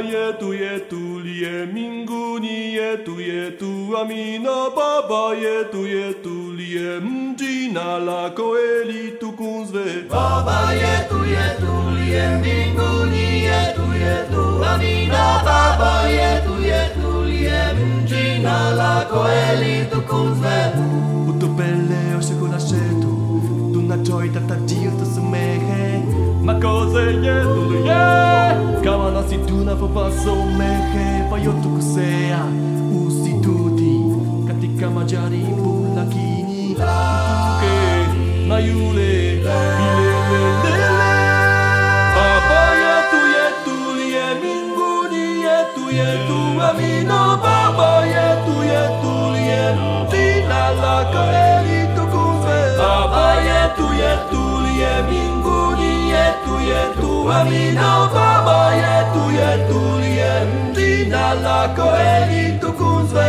yetu liye mbinguni, yetu amina. Baba yetu liye jina lako litukuzwe. Baba yetu liye mbinguni, yetu amina. Baba yetu liye jina lako litukuzwe. Utupele chakula chetu tunachohitaji Dio tusamehe makosa yetu kama nasi tunavyowasamehe waliotukosea, usitutie katika majaribu, lakini utuokoe na yule milele. Baba yetu liye mbinguni, yetu amina. Baba yetu liye jina lako litukuzwe. Baba yetu liye mbinguni, yetu amina. Baba yetu liye jina lako litukuzwe.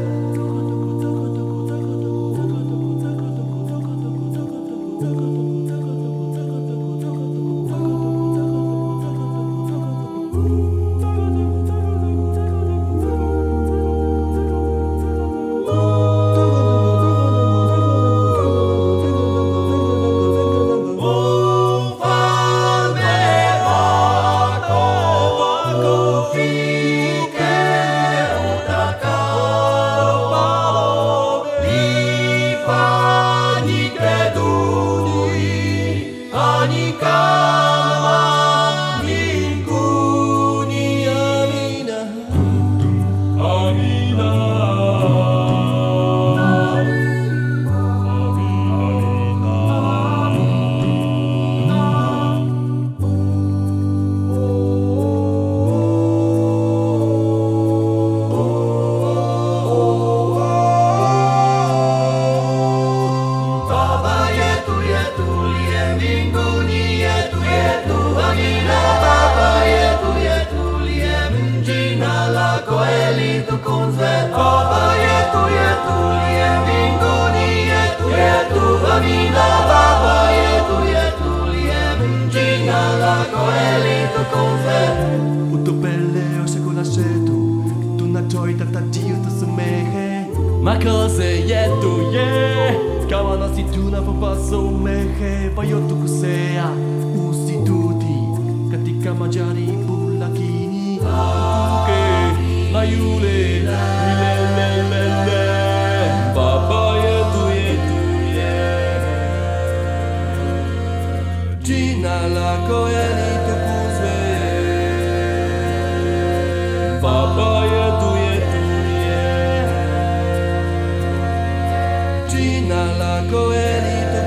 Utupele chakula chetu tunachohitaji Dio tusamehe makosa yetu kama nasi tunavyowasamehe waliotukosea, usitutie katika majaribu, lakini utuokoe na yule milele. Baba yetu jina lako litukuzwe. Baba yetu jina lako litukuzwe.